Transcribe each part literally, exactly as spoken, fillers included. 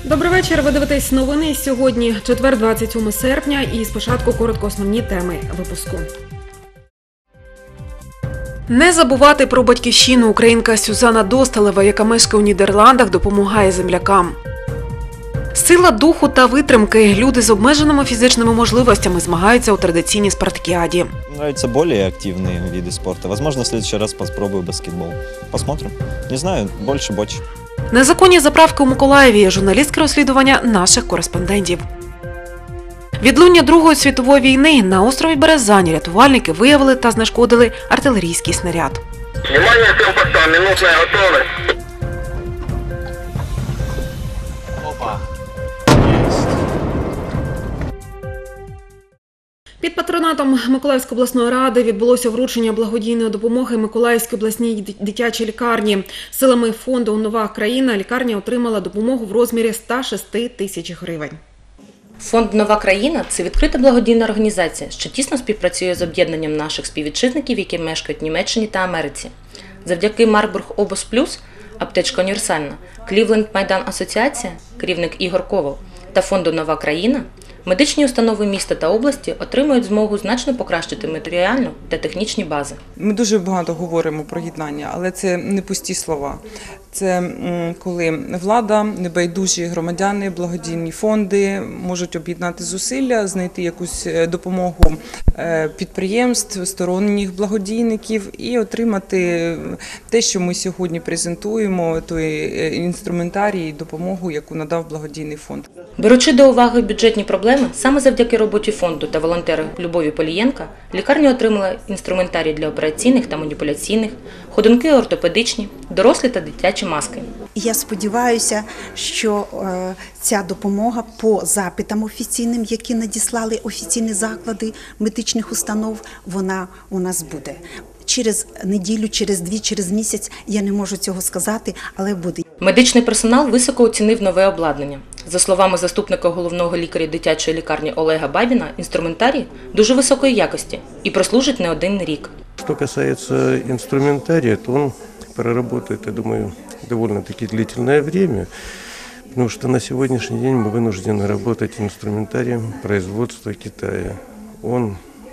Добрий вечір. Ви дивитесь новини. Сьогодні четвер, двадцять сьоме серпня, і спочатку коротко основні теми випуску. Не забувати про батьківщину. Українка Сюзанна Досталева, яка мешкає у Нідерландах, допомагає землякам. Сила духу та витримки. Люди з обмеженими фізичними можливостями змагаються у традиційній спартакіаді. Нравятся более активные виды спорта. Возможно, в следующий раз попробую баскетбол. Посмотрим. Не знаю, больше бочі. Незаконні заправки у Миколаєві. Журналістське розслідування наших кореспондентів. Відлуння Другої світової війни. На острові Березані рятувальники виявили та знешкодили артилерійський снаряд. Внимание всем постам, минутная готовность. Опа. Під патронатом Миколаївської обласної ради відбулося вручення благодійної допомоги Миколаївській обласній дитячій лікарні. Силами фонду «Нова країна» лікарня отримала допомогу в розмірі ста шести тисяч гривень. Фонд «Нова країна» – це відкрита благодійна організація, що тісно співпрацює з об'єднанням наших співвітчизників, які мешкають в Німеччині та Америці. Завдяки Марбург Обус Плюс, аптечка універсальна, Клівленд Майдан Асоціація, керівник Ігор Ковал, та фонду «Нова країна» медичні установи міста та області отримують змогу значно покращити матеріальну та технічні бази. Ми дуже багато говоримо про єднання, але це не пусті слова. Це коли влада, небайдужі громадяни, благодійні фонди можуть об'єднати зусилля, знайти якусь допомогу підприємств, сторонніх благодійників і отримати те, що ми сьогодні презентуємо, той інструментарій, допомогу, яку надав благодійний фонд. Беручи до уваги бюджетні проблеми, саме завдяки роботі фонду та волонтеру Любові Полієнка, лікарня отримала інструментарій для операційних та маніпуляційних, ходунки ортопедичні, дорослі та дитячі маски. Я сподіваюся, що е, ця допомога по запитам офіційним, які надіслали офіційні заклади медичних установ, вона у нас буде. Через неділю, через дві, через місяць, я не можу цього сказати, але буде. Медичний персонал високо оцінив нове обладнання. За словами заступника головного лікаря дитячої лікарні Олега Бабіна, інструментарій дуже високої якості і прослужить не один рік. Что касается инструментария, то он проработает, я думаю, довольно-таки длительное время, потому что на сегодняшний день мы вынуждены работать инструментарием производства Китая. Он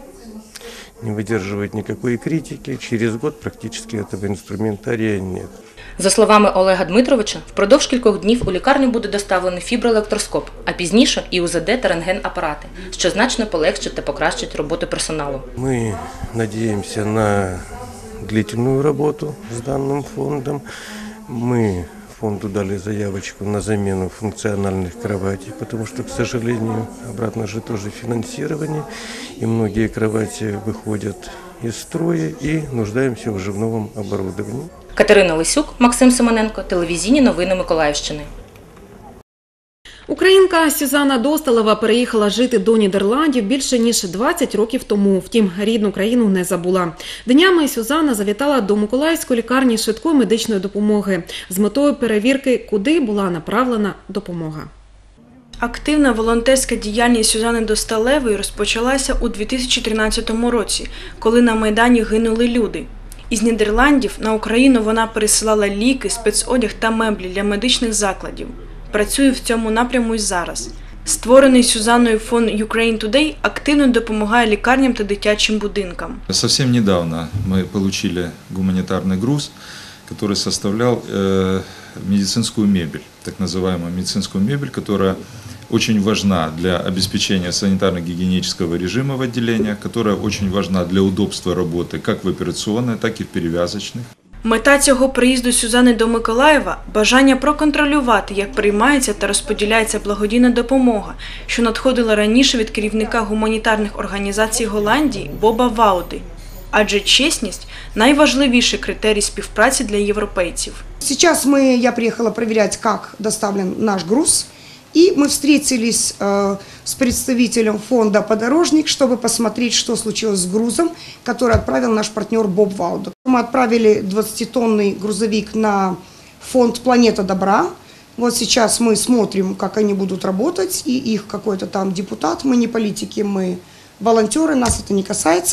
не выдерживает никакой критики, через год практически этого инструментария нет. За словами Олега Дмитровича, впродовж кількох днів у лікарню буде доставлений фіброелектроскоп, а пізніше і У З Д та рентген-апарати, що значно полегшить та покращить роботу персоналу. Мы надеемся на длительную работу с данным фондом. Мы фонду дали заявочку на замену функциональных кроватей, потому что, к сожалению, обратно же тоже финансирование, и многие кровати выходят из строя, и нуждаемся уже в новом оборудовании. Катерина Лисюк, Максим Семененко, телевізійні новини Миколаївщини. Українка Сюзанна Досталева переїхала жити до Нідерландів більше ніж двадцять років тому. Втім, рідну країну не забула. Днями Сюзанна завітала до Миколаївської лікарні швидкої медичної допомоги з метою перевірки, куди була направлена допомога. Активна волонтерська діяльність Сюзанни Досталевої розпочалася у дві тисячі тринадцятому році, коли на Майдані гинули люди. Із Нідерландів на Україну вона пересилала ліки, спецодяг та меблі для медичних закладів. Працює в цьому напряму й зараз. Створений Сюзанною фонд Ukraine Today активно допомагає лікарням та дитячим будинкам. Совсем недавно мы получили гуманитарный груз, который составлял э, медицинскую мебель, так называемую медицинскую мебель, которая очень важна для обеспечения санитарно-гигиенического режима в отделениях, которая очень важна для удобства работы как в операционной, так и в перевязочных. Мета цього приїзду Сюзанни до Миколаєва – бажання проконтролювати, як приймається та розподіляється благодійна допомога, що надходила раніше від керівника гуманітарних організацій Голландії Боба Вауди. Адже чесність – найважливіший критерій співпраці для європейців. Сейчас мы, я приехала проверять, как доставлен наш груз. И мы встретились э, с представителем фонда «Подорожник», чтобы посмотреть, что случилось с грузом, который отправил наш партнер Боб Вауда. Мы отправили двадцатитонный грузовик на фонд «Планета добра». Вот сейчас мы смотрим, как они будут работать, и их какой-то там депутат. Мы не политики, мы волонтеры, нас это не касается.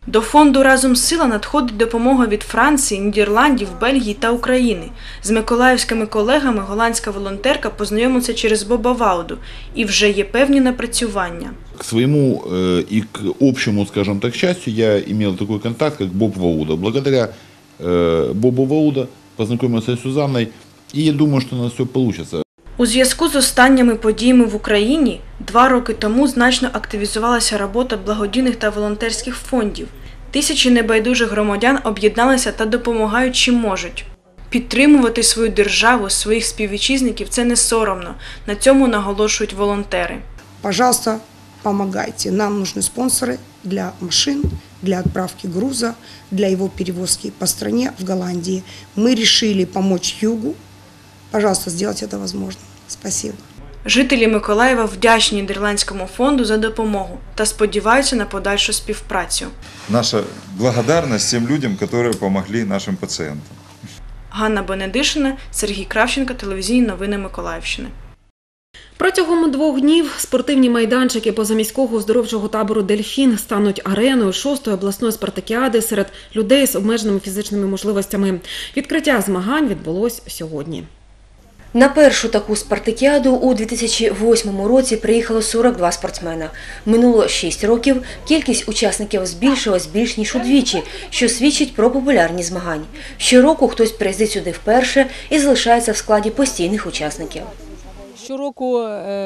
До фонду «Разом сила» надходить допомога від Франції, Нідерландів, Бельгії та України. З миколаївськими колегами голландська волонтерка познайомилася через Боба Вауду, і вже є певні напрацювання. К своему э, и к общему, скажем так, счастью, я имел такой контакт, как Боб Вауда. Благодаря э, Бобу Вауда познакомился с Сюзанной, и я думаю, что у нас все получится. У зв'язку з останніми подіями в Україні два роки тому значно активізувалася робота благодійних та волонтерських фондів. Тисячі небайдужих громадян об'єдналися та допомагають чим можуть. Підтримувати свою державу, своїх співвітчизників – це не соромно. На цьому наголошують волонтери. Пожалуйста, помогайте. Нам нужны спонсоры для машин, для отправки груза, для его перевозки по стране в Голландии. Мы решили помочь югу. Пожалуйста, сделайте это возможно. Спасибо. Жителі Миколаєва вдячні Нідерландському фонду за допомогу та сподіваються на подальшу співпрацю. Наша благодарность тем людям, которые помогли нашим пациентам. Ганна Бенедишина, Сергій Кравченко, телевізійні новини Миколаївщини. Протягом двох днів спортивні майданчики позаміського оздоровчого табору «Дельфін» стануть ареною шостої обласної спартакіади серед людей з обмеженими фізичними можливостями. Відкриття змагань відбулось сьогодні. На першу таку спартакіаду у дві тисячі восьмому році приїхало сорок два спортсмена. Минуло шість років, кількість учасників збільшилась більш ніж удвічі, що свідчить про популярність змагань. Щороку хтось приїздить сюди вперше і залишається в складі постійних учасників. Щороку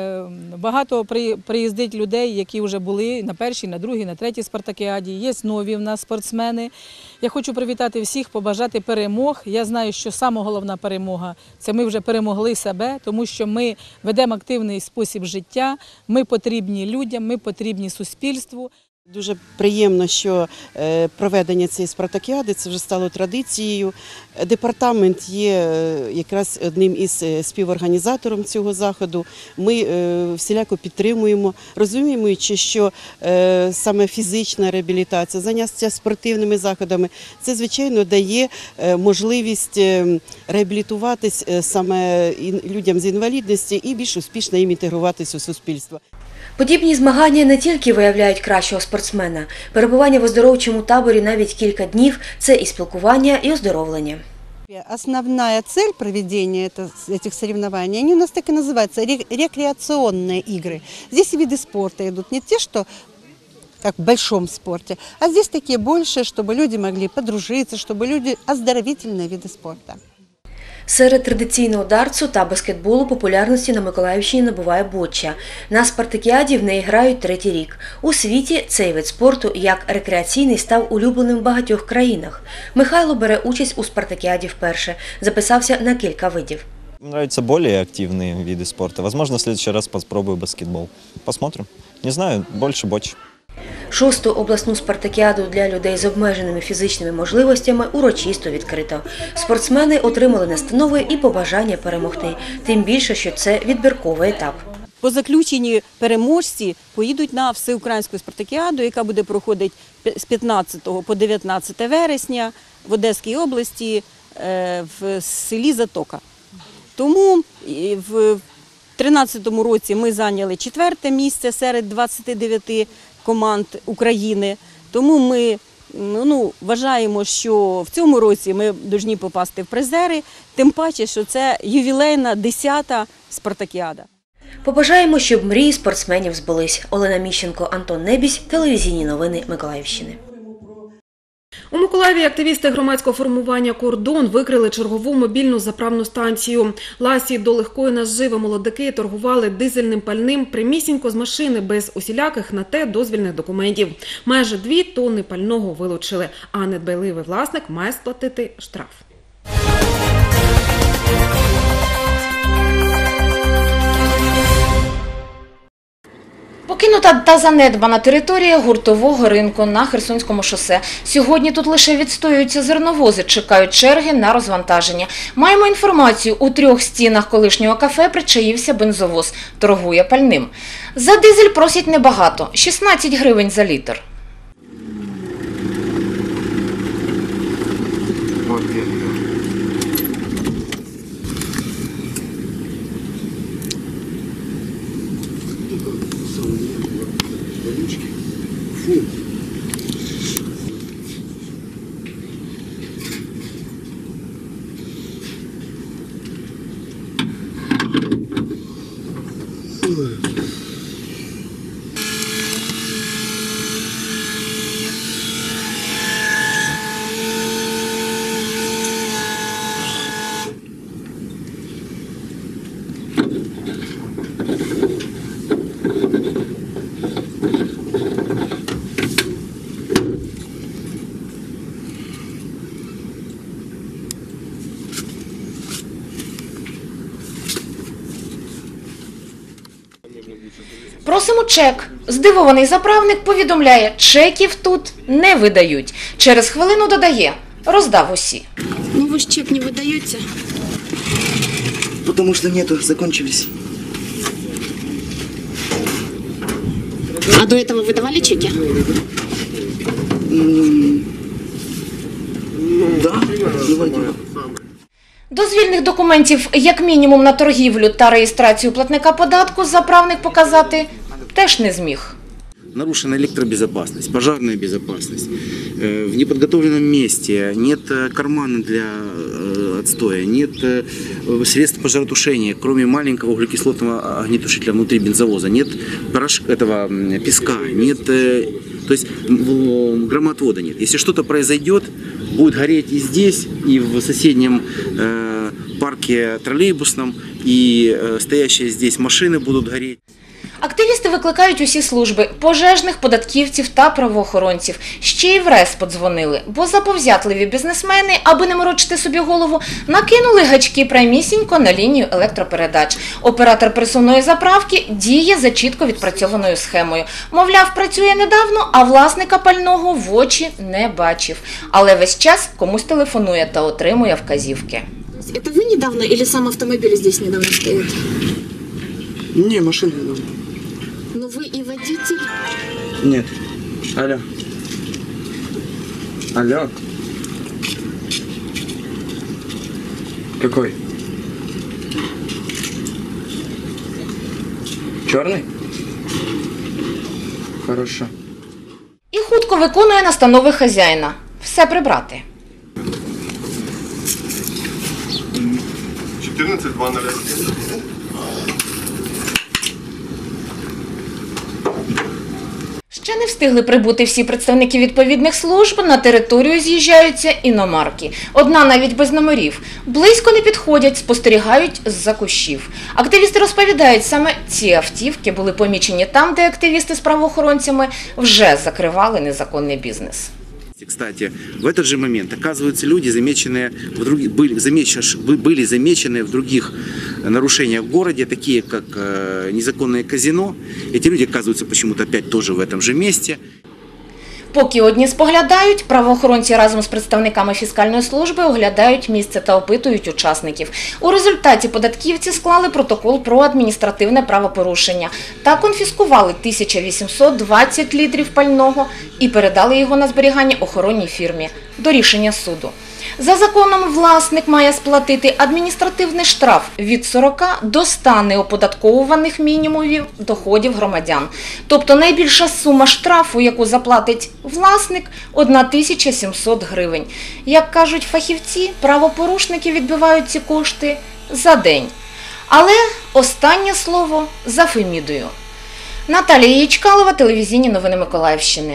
багато приїздить людей, які вже були на першій, на другій, на третій спартакіаді. Є нові в нас спортсмени. Я хочу привітати всіх, побажати перемог. Я знаю, що саме головна перемога – це ми вже перемогли себе, тому що ми ведемо активний спосіб життя, ми потрібні людям, ми потрібні суспільству. Дуже приємно, що проведення цієї спартакіади це вже стало традицією. Департамент є якраз одним із співорганізаторів цього заходу. Ми всіляко підтримуємо, розуміючи, що саме фізична реабілітація, заняття спортивними заходами – це, звичайно, дає можливість реабілітуватись саме людям з інвалідністю і більш успішно їм інтегруватися у суспільство. Подібні змагання не тільки виявляють кращого спортсмена. Перебування в оздоровчому таборі навіть кілька днів – це і спілкування, і оздоровлення. Основная цель проведения этих соревнований, они у нас так и называются, рекреационные игры. Здесь виды спорта идут, не те, что как в большом спорте, а здесь такие больше, чтобы люди могли подружиться, чтобы люди оздоровительные виды спорта. Серед традиційного дартсу та баскетболу популярності на Миколаївщині набуває боча. На спартакіаді в неї грають третій рік. У світі цей вид спорту як рекреаційний став улюбленим в багатьох країнах. Михайло бере участь у спартакіаді вперше. Записався на кілька видів. Мне нравятся более активные виды спорта. Возможно, в следующий раз попробую баскетбол. Посмотрим. Не знаю, больше боча. Шосту обласну спартакіаду для людей з обмеженими фізичними можливостями урочисто відкрито. Спортсмени отримали настанови і побажання перемогти. Тим більше, що це відбірковий етап. По заключенні переможці поїдуть на всеукраїнську спартакіаду, яка буде проходити з п'ятнадцятого по дев'ятнадцяте вересня в Одеській області в селі Затока. Тому в тринадцятому році ми зайняли четверте місце серед двадцяти дев'яти команд України. Тому ми ну, вважаємо, що в цьому році ми повинні попасти в призери, тим паче, що це ювілейна десята спартакіада. Побажаємо, щоб мрії спортсменів збулись. Олена Міщенко, Антон Небісь, телевізійні новини Миколаївщини. У Миколаєві активісти громадського формування «Кордон» викрили чергову мобільну заправну станцію. Ласі до легкої наживи молодики торгували дизельним пальним прямісінько з машини без усіляких на те дозвільних документів. Майже дві тонни пального вилучили, а недбайливий власник має сплатити штраф. Покинута та занедбана територія гуртового ринку на Херсонському шосе. Сьогодні тут лише відстоюються зерновози, чекають черги на розвантаження. Маємо інформацію, у трьох стінах колишнього кафе причаївся бензовоз, торгує пальним. За дизель просять небагато – шістнадцять гривень за літр. Просимо чек. Здивований заправник повідомляє, чеків тут не видають. Через хвилину додає, роздав усі. Ну вы ж чек не выдаете? Потому что нету, закончились. А до этого выдавали чеки? Да, выводила. Дозвільних документів, як мінімум на торгівлю та реєстрацію платника податку, заправник показати теж не зміг. Нарушена электробезопасность, пожарная безопасность. В неподготовленном месте нет кармана для отстоя, нет средств пожаротушения, кроме маленького углекислотного огнетушителя внутри бензовоза, нет порошка, этого песка, нет, то есть громоотвода нет. Если что-то произойдет, будет гореть и здесь, и в соседнем парке троллейбусном, и стоящие здесь машины будут гореть. Активісти викликають усі служби – пожежних, податківців та правоохоронців. Ще й в РЕС подзвонили, бо заповзятливі бізнесмени, аби не морочити собі голову, накинули гачки прямісінько на лінію електропередач. Оператор пересувної заправки діє за чітко відпрацьованою схемою. Мовляв, працює недавно, а власника пального в очі не бачив. Але весь час комусь телефонує та отримує вказівки. Это вы недавно или сам автомобиль здесь недавно стоит? Не, машина недавно. Ну вы и водитель? Нет. Алло. Алло. Какой? Черный? Хорошо. І хутко виконує настанови хазяїна. Все прибрати. чотирнадцять два нуль один. Ще не встигли прибути всі представники відповідних служб, на територію з'їжджаються іномарки. Одна навіть без номерів. Близько не підходять, спостерігають з-за кущів. Активісти розповідають, саме ці автівки були помічені там, де активісти з правоохоронцями вже закривали незаконний бізнес. Кстати, в этот же момент, оказывается, люди, замеченные в друг... были, замечен... были замечены в других нарушениях в городе, такие как э, незаконное казино. Эти люди оказываются почему-то опять тоже в этом же месте. Поки одні споглядають, правоохоронці разом з представниками фіскальної служби оглядають місце та опитують учасників. У результаті податківці склали протокол про адміністративне правопорушення та конфіскували тисячу вісімсот двадцять літрів пального і передали його на зберігання охоронній фірмі до рішення суду. За законом власник має сплатити адміністративний штраф від сорока до ста неоподатковуваних мінімумів доходів громадян. Тобто найбільша сума штрафу, яку заплатить власник – одна тисяча сімсот гривень. Як кажуть фахівці, правопорушники відбивають ці кошти за день. Але останнє слово за Фемідою. Наталія Ячкалова, телевізійні новини Миколаївщини.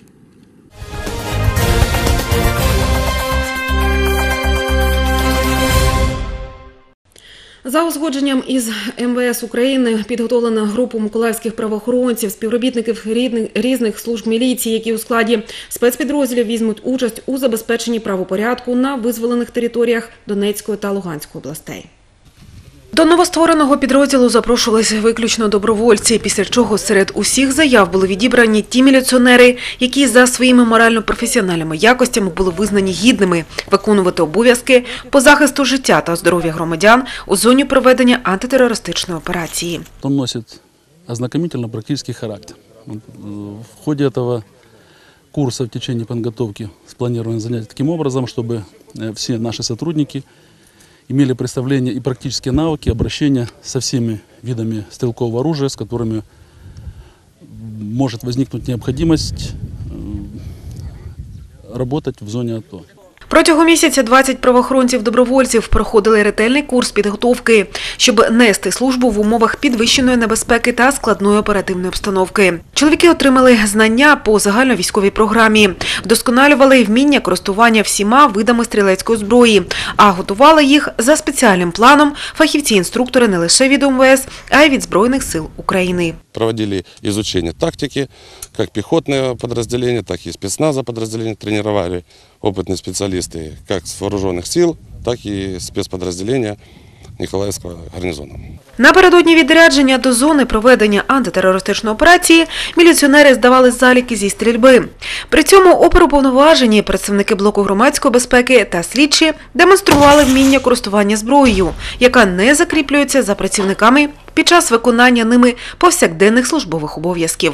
За узгодженням із ем ве ес України підготовлена група миколаївських правоохоронців, співробітників різних служб міліції, які у складі спецпідрозділів візьмуть участь у забезпеченні правопорядку на визволених територіях Донецької та Луганської областей. До новоствореного підрозділу запрошувалися виключно добровольці, після чого серед усіх заяв були відібрані ті міліціонери, які за своїми морально-професіональними якостями були визнані гідними виконувати обов'язки по захисту життя та здоров'я громадян у зоні проведення антитерористичної операції. Он носит ознакомительно-практический характер. В ходе этого курса в течение подготовки спланировано занятия таким образом, чтобы все наши сотрудники имели представление и практические навыки обращения со всеми видами стрелкового оружия, с которыми может возникнуть необходимость работать в зоне АТО. Протягом місяця двадцять правоохоронців-добровольців проходили ретельний курс підготовки, щоб нести службу в умовах підвищеної небезпеки та складної оперативної обстановки. Чоловіки отримали знання по загальновійськовій програмі, вдосконалювали вміння користування всіма видами стрілецької зброї, а готували їх за спеціальним планом фахівці-інструктори не лише від О М В С, а й від Збройних сил України. Проводили изучение тактики, как пехотное подразделение, так и спецназа подразделения тренировали опытные специалисты как с вооруженных сил, так и спецподразделения Николаевского гарнизону. Напередодні відрядження до зони проведення антитерористичної операції міліціонери здавали заліки зі стрільби. При цьому оперуповноважені представники блоку громадської безпеки та слідчі демонстрували вміння користування зброєю, яка не закріплюється за працівниками під час виконання ними повсякденних службових обов'язків.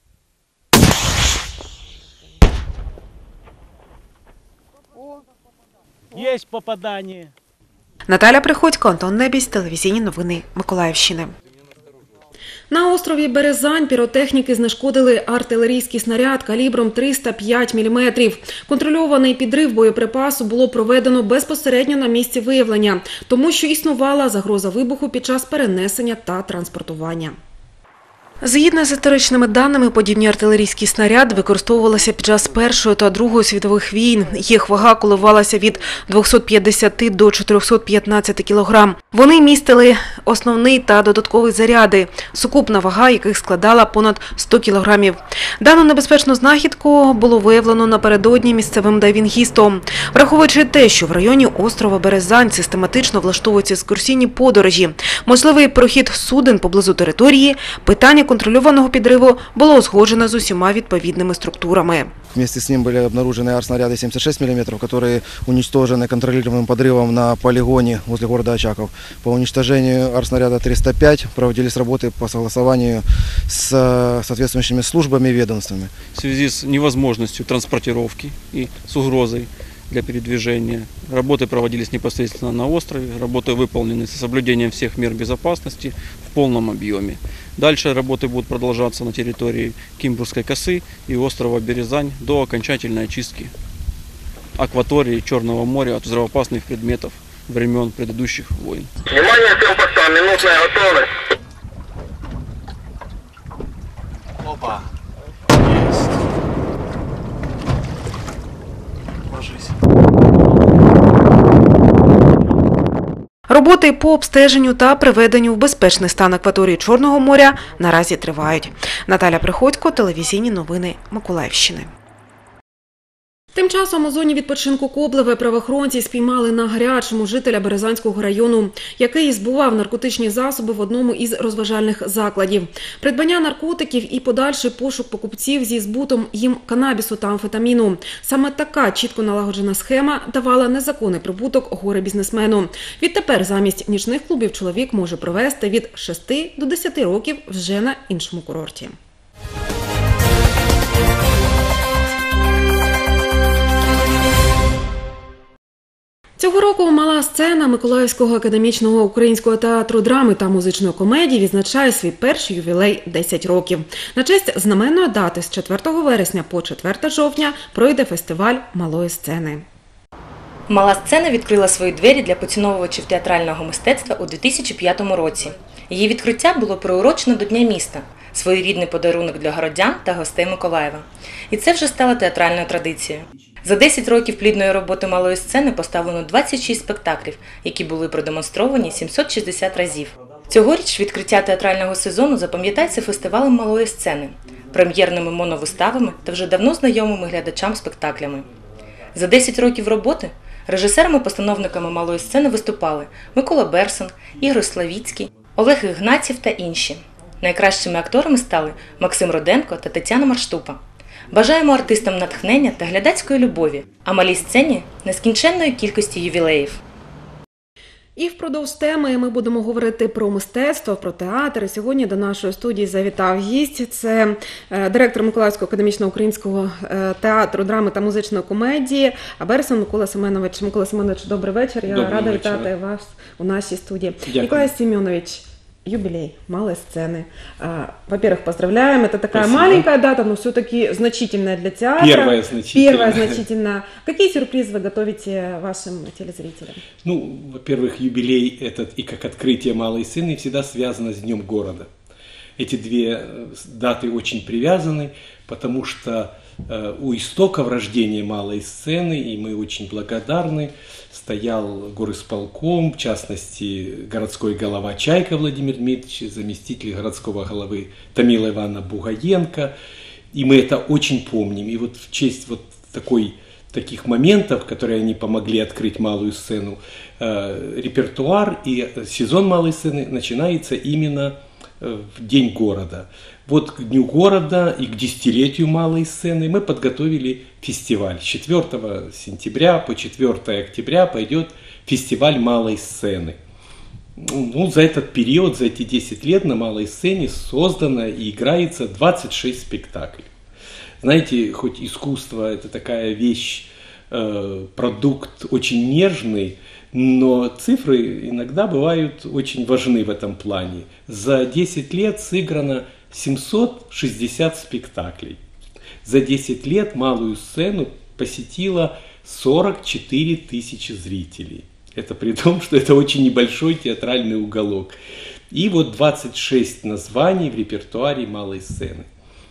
Є попадання. Наталя Приходько, Антон Небісь, телевізійні новини Миколаївщини. На острові Березань піротехніки знешкодили артилерійський снаряд калібром триста п'ять міліметрів. Контрольований підрив боєприпасу було проведено безпосередньо на місці виявлення, тому що існувала загроза вибуху під час перенесення та транспортування. Згідно з історичними даними, подібні артилерійські снаряди використовувалися під час Першої та Другої світових війн. Їх вага коливалася від двохсот п'ятдесяти до чотирьохсот п'ятнадцяти кілограм. Вони містили основний та додатковий заряди, сукупна вага яких складала понад сто кілограмів. Дану небезпечну знахідку було виявлено напередодні місцевим дайвінгістом. Враховуючи те, що в районі острова Березань систематично влаштовуються екскурсійні подорожі, можливий прохід суден поблизу території, питання контрольованного підриву було узгоджено з усіма відповідними структурами. Вместе с ним были обнаружены арснаряды семьдесят шесть миллиметров, которые уничтожены контролируемым подрывом на полигоне возле города Очаков. По уничтожению арснаряда триста пять проводились работы по согласованию с соответствующими службами и ведомствами. В связи с невозможностью транспортировки и с угрозой для передвижения. Работы проводились непосредственно на острове, работы выполнены с соблюдением всех мер безопасности в полном объеме. Дальше работы будут продолжаться на территории Кимбургской косы и острова Березань до окончательной очистки акватории Черного моря от взрывоопасных предметов времен предыдущих войн. Внимание всем постам, минутная готовность. Опа. Есть. Ложись. Роботи по обстеженню та приведенню в безпечний стан акваторії Чорного моря наразі тривають. Наталя Приходько, телевізійні новини Миколаївщини. Тим часом у зоні відпочинку Коблеве правоохоронці спіймали на гарячому жителя Березанського району, який збував наркотичні засоби в одному із розважальних закладів. Придбання наркотиків і подальший пошук покупців зі збутом їм канабісу та амфетаміну. Саме така чітко налагоджена схема давала незаконний прибуток горе-бізнесмену. Відтепер замість нічних клубів чоловік може провести від шести до десяти років вже на іншому курорті. Цього року мала сцена Миколаївського академічного українського театру драми та музичної комедії відзначає свій перший ювілей – десять років. На честь знаменної дати з четвертого вересня по четверте жовтня пройде фестиваль малої сцени. Мала сцена відкрила свої двері для поціновувачів театрального мистецтва у дві тисячі п'ятому році. Її відкриття було приурочено до Дня міста – своєрідний подарунок для городян та гостей Миколаєва. І це вже стало театральною традицією. За десять років плідної роботи малої сцени поставлено двадцять шість спектаклів, які були продемонстровані сімсот шістдесят разів. Цьогоріч відкриття театрального сезону запам'ятається фестивалем малої сцени, прем'єрними моновиставами та вже давно знайомими глядачам спектаклями. За десять років роботи режисерами-постановниками малої сцени виступали Микола Берсон, Ігор Славіцький, Олег Ігнатів та інші. Найкращими акторами стали Максим Руденко та Тетяна Марштупа. Бажаємо артистам натхнення та глядацької любові, а малій сцені – нескінченної кількості ювілеїв. І впродовж теми ми будемо говорити про мистецтво, про театр. І сьогодні до нашої студії завітав гість. Це директор Миколаївського академічного українського театру драми та музичної комедії Берсон Микола Семенович. Микола Семенович, добрий вечір. Я Добрий рада вечір. вітати вас у нашій студії. Дякую. Ніколай Семенович, Юбилей малой сцены. А, Во-первых, поздравляем. Это такая Спасибо. Маленькая дата, но все-таки значительная для театра. Первая значительная. Первая значительная. Какие сюрпризы вы готовите вашим телезрителям? Ну, во-первых, юбилей этот и как открытие малой сцены всегда связано с Днем города. Эти две даты очень привязаны, потому что э, у истоков рождения малой сцены, и мы очень благодарны, стоял горисполком, в частности, городской голова Чайка Владимир Дмитриевич, заместитель городского головы Тамила Ивановна Бугаенко. И мы это очень помним. И вот в честь вот такой, таких моментов, которые они помогли открыть малую сцену, э, репертуар и сезон малой сцены начинается именно в День города. Вот к Дню города и к десятилетию малой сцены мы подготовили фестиваль. С четвёртого сентября по четвёртое октября пойдет фестиваль малой сцены. Ну, за этот период, за эти десять лет на малой сцене создано и играется двадцать шесть спектаклей. Знаете, хоть искусство это такая вещь, э, продукт очень нежный, но цифры иногда бывают очень важны в этом плане. За десять лет сыграно семьсот шестьдесят спектаклей. За десять лет малую сцену посетило сорок четыре тысячи зрителей. Это при том, что это очень небольшой театральный уголок. И вот двадцать шесть названий в репертуаре малой сцены.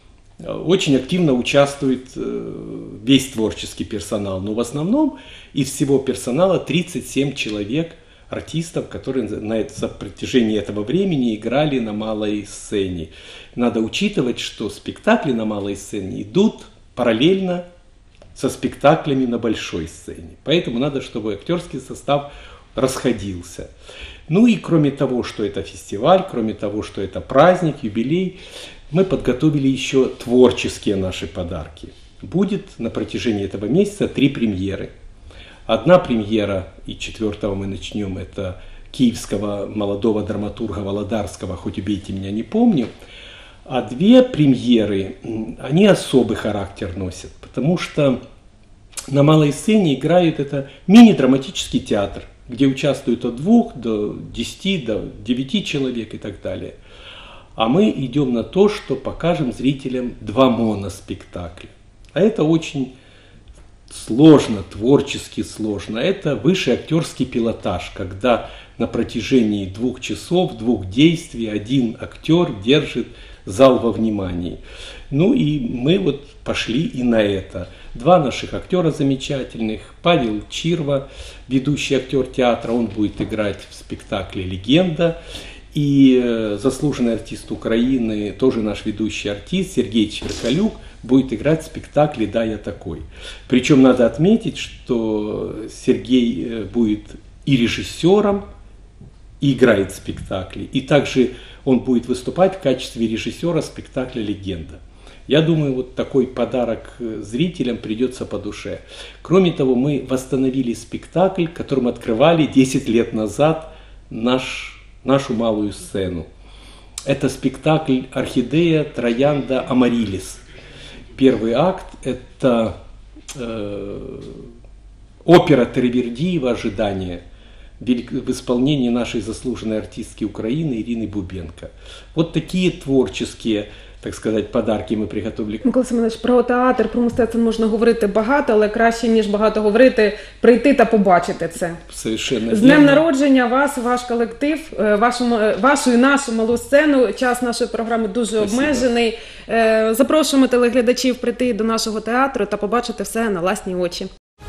Очень активно участвует весь творческий персонал, но в основном из всего персонала тридцать семь человек, артистов, которые на это, за протяжении этого времени играли на малой сцене. Надо учитывать, что спектакли на малой сцене идут параллельно со спектаклями на большой сцене. Поэтому надо, чтобы актерский состав расходился. Ну и кроме того, что это фестиваль, кроме того, что это праздник, юбилей, мы подготовили еще творческие наши подарки. Будет на протяжении этого месяца три премьеры. Одна премьера, и четвертого мы начнем, это киевского молодого драматурга Володарского «Хоть убейте меня, не помню». А две премьеры, они особый характер носят, потому что на малой сцене играют это мини-драматический театр, где участвуют от двух до десяти, до девяти человек и так далее. А мы идем на то, что покажем зрителям два моноспектакля. А это очень сложно, творчески сложно. Это высший актерский пилотаж, когда на протяжении двух часов, двух действий один актер держит зал во внимании. Ну и мы вот пошли и на это. Два наших актера замечательных. Павел Чирва, ведущий актер театра, он будет играть в спектакле «Легенда». И заслуженный артист Украины, тоже наш ведущий артист Сергей Чверкалюк, будет играть в спектакле «Да, я такой». Причем надо отметить, что Сергей будет и режиссером, и играет в спектакле. И также он будет выступать в качестве режиссера спектакля «Легенда». Я думаю, вот такой подарок зрителям придется по душе. Кроме того, мы восстановили спектакль, который мы открывали десять лет назад, наш нашу малую сцену. Это спектакль «Орхидея, Троянда, Амарилис». Первый акт – это э, опера Тервердиева «Ожидание» в исполнении нашей заслуженной артистки Украины Ирины Бубенко. Вот такие творческие, так сказати, подарки ми приготовили. Микола Семенович, про театр, про мистецтво можна говорити багато, але краще, ніж багато говорити, прийти та побачити це. Совершенно З днем народження вас, ваш колектив, вашу, вашу і нашу малу сцену. Час нашої програми дуже Спасибо. обмежений. Запрошуємо телеглядачів прийти до нашого театру та побачити все на власні очі.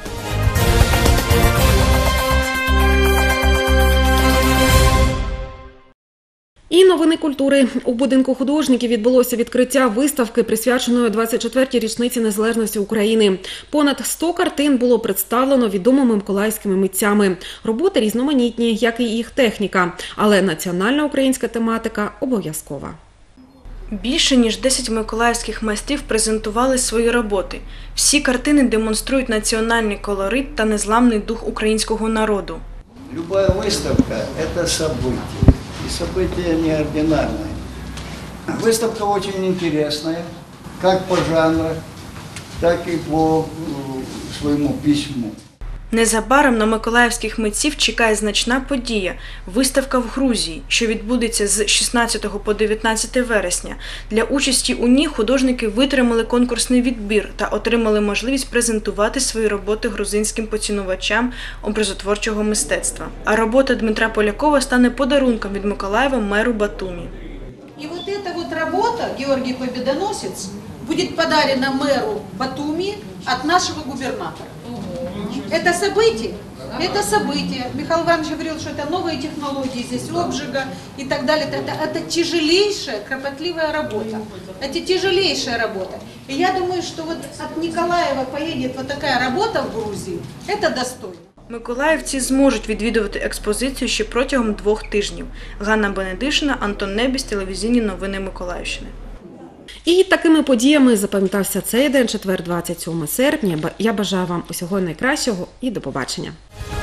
І новини культури. У будинку художників відбулося відкриття виставки, присвяченої двадцять четвертій річниці незалежності України. Понад сто картин було представлено відомими миколаївськими митцями. Роботи різноманітні, як і їх техніка, але національна українська тематика обов'язкова. Більше ніж десять миколаївських майстрів презентували свої роботи. Всі картини демонструють національний колорит та незламний дух українського народу. Любая выставка – это событие. И событие неординарное. Выставка очень интересная, как по жанру, так и по своему письму. Незабаром на миколаївських митців чекає значна подія – виставка в Грузії, що відбудеться з шістнадцятого по дев'ятнадцяте вересня. Для участі у ній художники витримали конкурсний відбір та отримали можливість презентувати свої роботи грузинським поцінувачам образотворчого мистецтва. А робота Дмитра Полякова стане подарунком від Миколаєва меру Батумі. И вот эта вот работа, Георгий Победоносец, будет подарена мэру Батуми от нашего губернатора. Это событие, это событие. Михаил Иванович говорил, что это новые технологии, здесь обжига и так далее. Это, это тяжелейшая, кропотливая работа. Это тяжелейшая работа. И я думаю, что вот от Николаева поедет вот такая работа в Грузию, это достойно. Миколаївці зможуть відвідувати експозицію ще протягом двох тижнів. Ганна Бенедишина, Антон Небіс, телевізійні новини Миколаївщини. І такими подіями запам'ятався цей день, четвер, двадцять сьоме серпня. Я бажаю вам усього найкращого і до побачення.